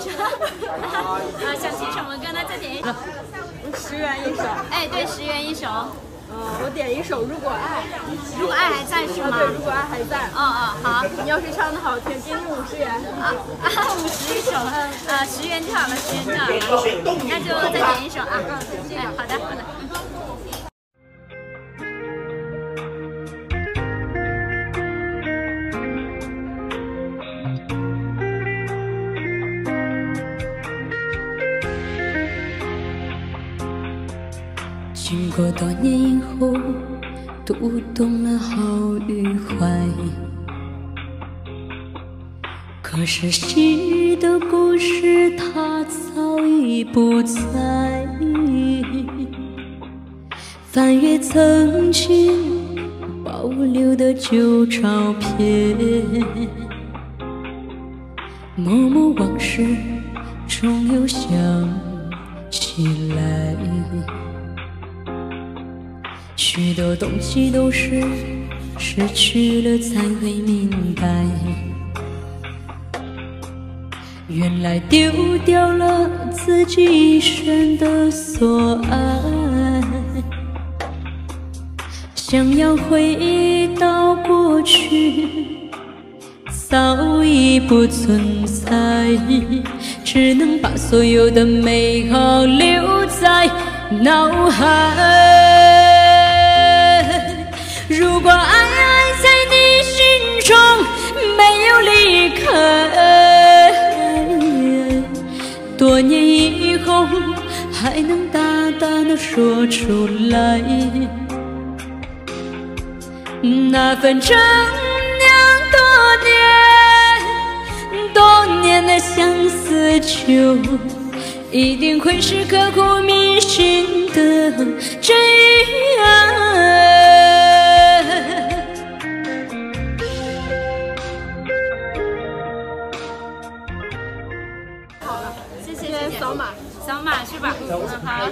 想听什么歌呢？再点一首。 10元一首。 哎，对，10元一首。 我点一首《如果爱》。 如果爱还在是吗？ 对，如果爱还在。 好。 你要是唱的好听，给你50元。 50一首，10元就好了，10元就好了。那就再点一首啊。哎，好的。 经过多年以后，读懂了好与坏。可是昔的故事，它早已不在。翻阅曾经保留的旧照片，默默往事终又想起来。许多东西都是失去了才会明白，原来丢掉了自己一生的所爱。想要回到过去，早已不存在，只能把所有的美好留在脑海。如果爱在你心中没有离开，多年以后还能大胆地说出来，那份真酿多年的相思酒，一定会是刻骨铭心的真爱。 扫码是吧？好。